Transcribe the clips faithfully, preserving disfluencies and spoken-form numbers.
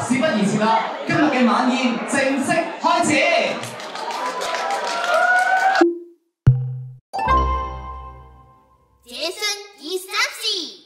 事不宜遲啦，今日嘅晚宴正式開始。 這生已三時。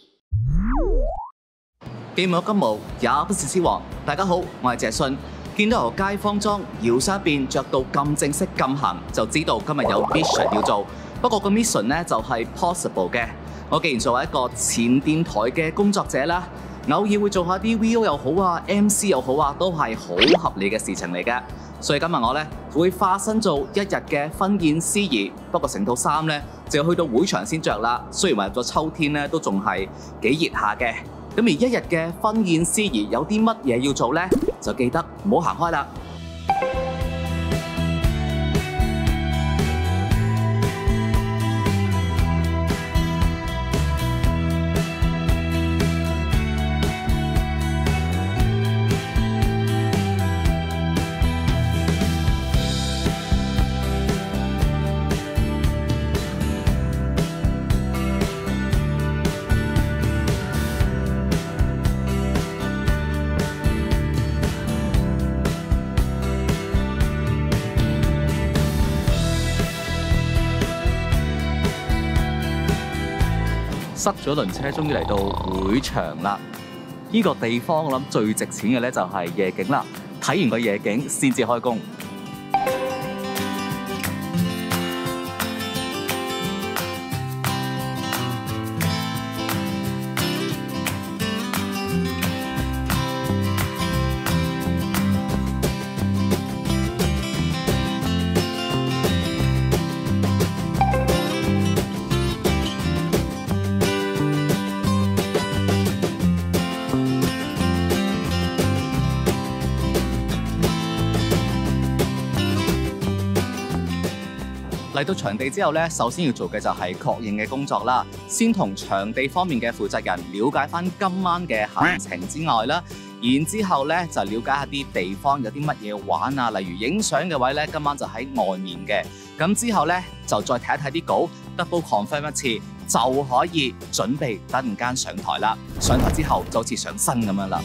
既無金毛，也不是獅王。大家好，我係謝信。見到由街坊裝搖身一變着到咁正式咁行，就知道今日有 mission 要做。不過個 mission 呢就係 possible 嘅。我既然作為一個前電台嘅工作者啦，偶爾會做下啲 V O 又好啊 ，M C 又好啊，都係好合理嘅事情嚟嘅。所以今日我呢會化身做一日嘅婚宴司儀，不過成套衫呢就要去到會場先着啦。雖然話入咗秋天呢都仲係幾熱下嘅。咁而一日嘅婚宴司儀有啲乜嘢要做呢？就記得唔好行開啦。塞咗輪車，終於嚟到會場啦！呢個地方我諗最值錢嘅咧就係夜景啦，睇完個夜景先至開工。嚟到場地之後咧，首先要做嘅就係確認嘅工作啦。先同場地方面嘅負責人了解翻今晚嘅行程之外啦，然之後咧就了解下啲地方有啲乜嘢玩啊，例如影相嘅位咧，今晚就喺外面嘅。咁之後咧就再睇一睇啲稿 ，double confirm 一次就可以準備等陣間上台啦。上台之後就好似上身咁樣啦。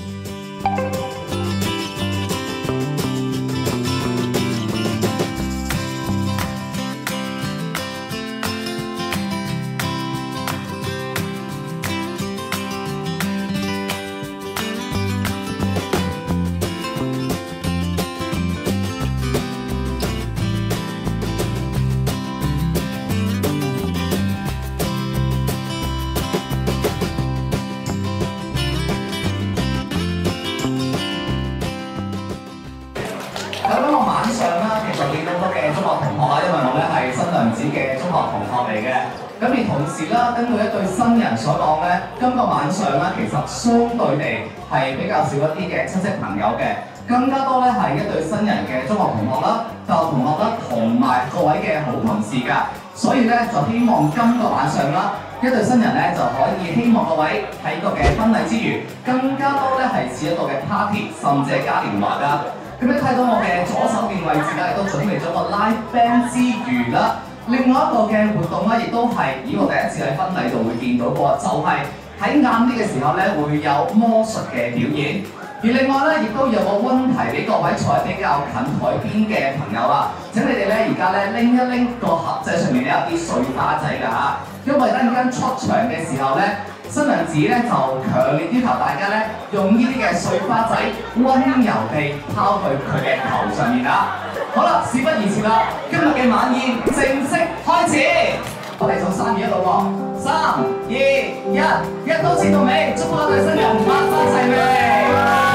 梁子嘅中學同學嚟嘅，咁而同時啦，根據一對新人所講咧，今個晚上咧其實相對地係比較少一啲嘅親戚朋友嘅，更加多咧係一對新人嘅中學同學啦、大學同學啦，同埋各位嘅好同事㗎，所以咧就希望今個晚上啦，一對新人咧就可以希望各位喺個嘅婚禮之餘，更加多咧係似一個嘅 party， 甚至係嘉年華㗎。咁你睇到我嘅左手邊位置咧，亦都準備咗個 live band 之餘啦，另外一個嘅活動咧，亦都係以我第一次喺婚禮度會見到過，就係喺晏啲嘅時候咧會有魔術嘅表演。而另外咧，亦都有個溫題俾各位坐喺比較近台邊嘅朋友啊！請你哋咧而家咧拎一拎個盒仔上面咧有啲碎花仔㗎嚇，因為等陣間出場嘅時候咧，新娘子咧就強烈要求大家咧用呢啲嘅碎花仔溫柔地拋去佢嘅頭上面啦。好啦，事不宜遲啦，今日嘅晚宴正式開始。我哋數三二一路喎，三二一，一刀切到尾，祝福我哋新人萬分齊眉。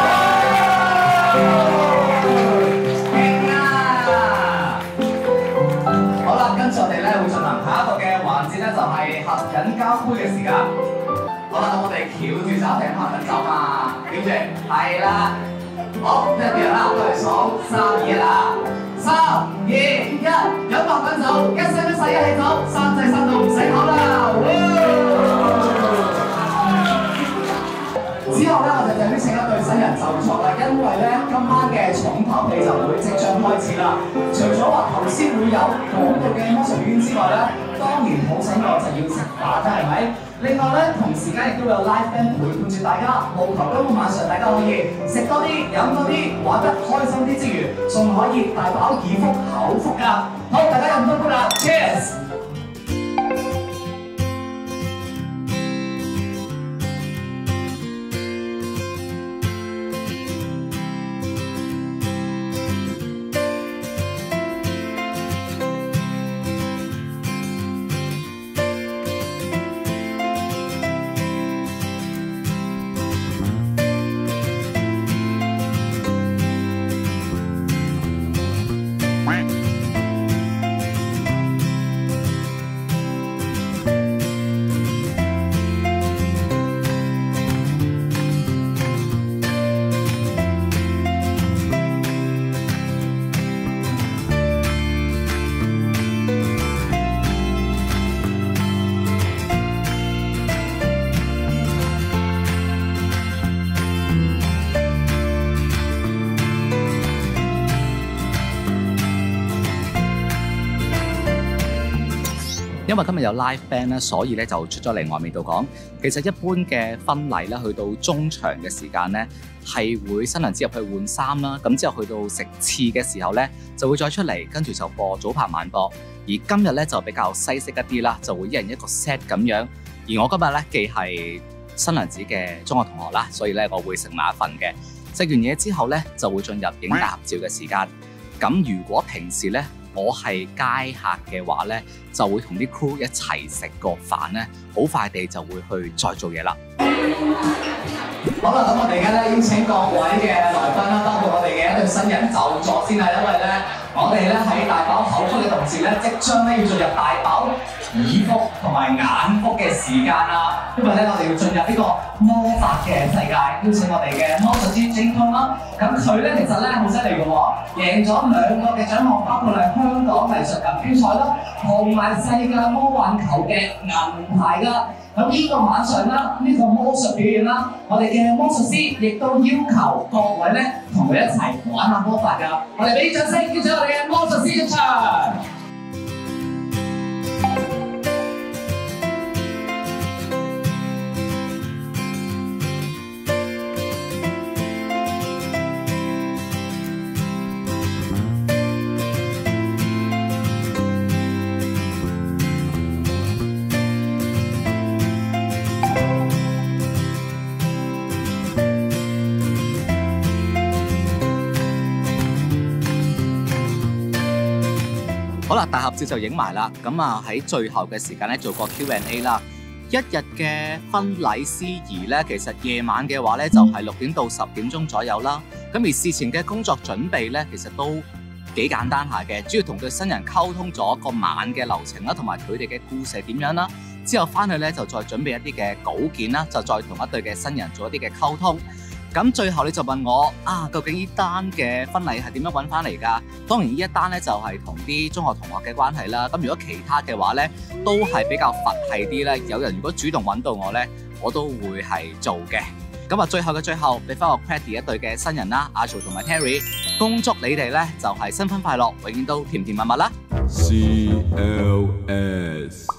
勁啊！好啦，跟住我哋咧會進行下一個嘅環節咧，就係合引交杯嘅時間。好啦，咁我哋翹住手停拍緊手嘛，翹住，係啦。好，一樣啦，我哋數三二一啦，三二一，飲白粉酒，一生一世一起走，三制三到唔使口啦。之之後咧，我哋就邀請一對新人就座啦，因為咧今晚嘅重頭戲就會即將開始啦。除咗話頭先會有講到嘅魔術表演之外咧，當然好醒我就要食飯啦，係咪？另外咧，同時間亦都有 live band 陪伴住大家，務求今個晚上大家可以食多啲、飲多啲、玩得開心啲之餘，仲可以大飽耳福、口福㗎。好，大家飲多杯啦 ，Cheers！ 因為今日有 live band 咧，所以咧就出咗嚟外面度講。其實一般嘅婚禮咧，去到中場嘅時間咧，係會新娘子入去換衫啦。咁之後去到食翅嘅時候咧，就會再出嚟，跟住就播早拍晚播。而今日咧就比較西式一啲啦，就會一人一個 set 咁樣。而我今日咧既係新娘子嘅中學同學啦，所以咧我會食埋一份嘅。食完嘢之後咧，就會進入影大合照嘅時間。咁如果平時咧，我係街客嘅話咧，就會同啲 crew 一齊食個飯咧，好快地就會去再做嘢啦。 好啦，咁我哋而家咧邀請各位嘅來賓啦，包括我哋嘅一對新人就座先啦，因為咧我哋咧喺大飽口福嘅同時咧，即將咧要進入大飽耳福同埋眼福嘅時間啦。因為咧我哋要進入呢個魔法嘅世界，邀請我哋嘅魔術師精通啦。咁佢咧其實咧好犀利嘅喎，贏咗兩個嘅獎項，包括係香港藝術錦標賽啦，同埋世界魔幻球嘅銀牌㗎。咁呢個晚上啦，呢、這個魔術表演啦，我哋嘅魔術師亦都要求各位咧同佢一齊玩下魔法㗎。我哋俾啲掌聲，邀請我哋嘅魔術師入場。 好啦，大合照就影埋啦。咁啊喺最後嘅時間咧，做個 Q and A 啦。一日嘅婚禮司儀咧，其實夜晚嘅話咧就係六點到十點鐘左右啦。咁而事前嘅工作準備咧，其實都幾簡單下嘅，主要同對新人溝通咗個晚嘅流程啦，同埋佢哋嘅故事係點樣啦。之後翻去咧就再準備一啲嘅稿件啦，就再同一對嘅新人做一啲嘅溝通。咁最後你就問我啊，究竟呢單嘅婚禮係點樣揾翻嚟㗎？當然呢一單咧就係同啲中學同學嘅關係啦。咁如果其他嘅話咧，都係比較佛系啲咧。有人如果主動揾到我咧，我都會係做嘅。咁啊，最後嘅最後，俾翻個 credit 一對嘅新人啦，阿曹同埋 Terry， 恭祝你哋咧就係新婚快樂，永遠都甜甜蜜蜜啦。C L S